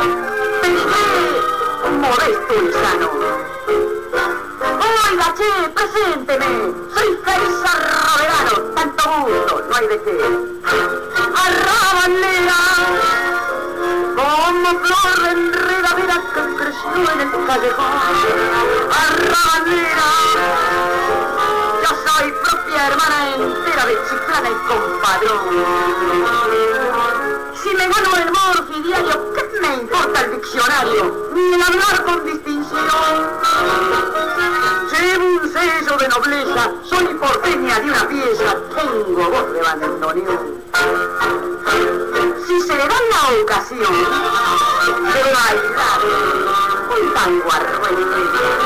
Modesto y sano. Oiga, che, presénteme. Soy feliz arraverano. Tanto gusto, no hay de qué. Arrabalera, como flor de enredadera que creció en el callejón. Arrabalera, yo soy propia hermana entera de Chiclana y compadrón. Si me gano el morfi diario, ¿qué me importa el diccionario? Ni el hablar con distinción. Llevo un sello de nobleza, soy porteña de una pieza, tengo voz de bandoneón. Si se le da la ocasión de bailar un tango arruente,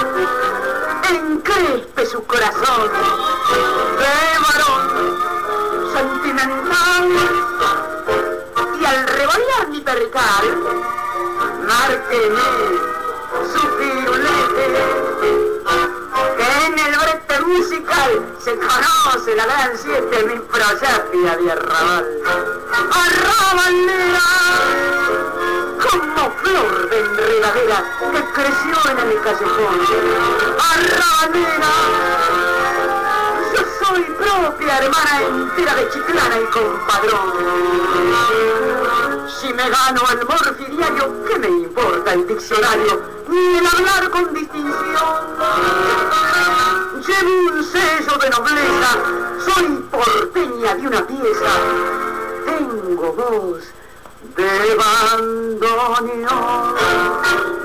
encrespe su corazón de varón sentimental. Y al revolear mi percal, márqueme su firulete, que en el brete musical se conoce la gran 7000 proyapia de arrabal. Arrabalera, como flor de enredadera que creció en el callejón. Arrabalera, yo soy propia hermana entera de Chiclana y compadrón. Si me gano el morfi diario, ¿qué me importa el diccionario? Ni el hablar con distinción. Llevo un sello de nobleza, soy porteña de una pieza, tengo voz de bandoneón.